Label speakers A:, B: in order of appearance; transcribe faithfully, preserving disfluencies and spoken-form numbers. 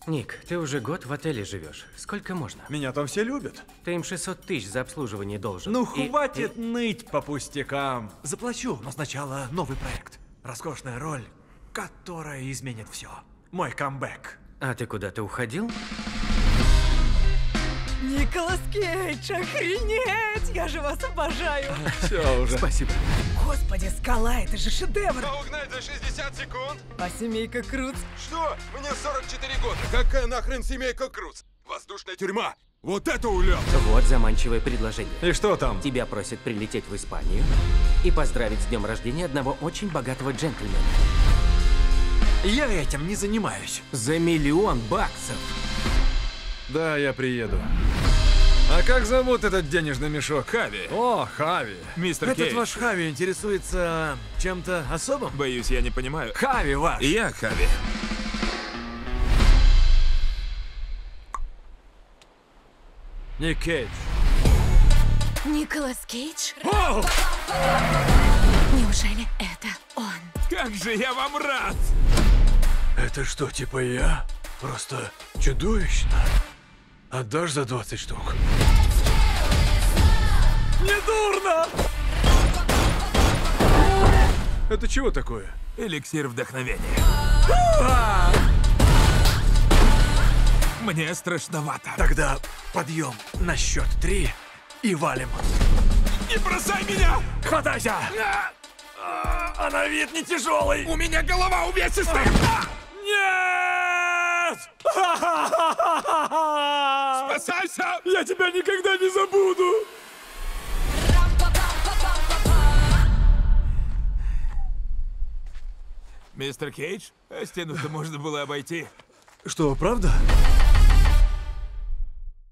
A: Ник, ты уже год в отеле живешь. Сколько можно?
B: Меня там все любят.
A: Ты им шестьсот тысяч за обслуживание должен.
B: Ну
A: И-
B: хватит
A: и-
B: ныть по пустякам. Заплачу, но сначала новый проект. Роскошная роль, которая изменит все. Мой камбэк.
A: А ты куда-то уходил?
C: Николас Кейдж, охренеть! Я же вас обожаю!
B: Все уже.
A: Спасибо.
C: Господи, Скала, это же шедевр!
D: А угнать за шестьдесят секунд?
C: А семейка Круц?
D: Что? Мне сорок четыре года. Какая нахрен семейка Круц? Воздушная тюрьма. Вот это улет!
A: Вот заманчивое предложение.
B: И что там?
A: Тебя просят прилететь в Испанию и поздравить с днем рождения одного очень богатого джентльмена.
B: Я этим не занимаюсь.
A: За миллион баксов.
B: Да, я приеду. А как зовут этот денежный мешок?
E: Хави.
B: О, Хави.
E: Мистер
B: Этот
E: Кейдж.
B: ваш Хави интересуется чем-то особым?
E: Боюсь, я не понимаю.
B: Хави ваш.
E: Я Хави.
B: Ник Кейдж.
F: Николас Кейдж?
B: О!
F: Неужели это он?
E: Как же я вам рад!
B: Это что, типа я? Просто чудовищно. Отдашь за двадцать штук? Не дурно! Это чего такое?
E: Эликсир вдохновения. Мне страшновато.
B: Тогда подъем на счет три и валим.
E: Не бросай меня!
B: Хватайся! А на вид не тяжелый.
E: У меня голова увесистая!
B: Нет!
E: Спасайся!
B: Я тебя никогда не забуду!
E: Мистер Кейдж, а стену-то можно было обойти.
B: Что, правда?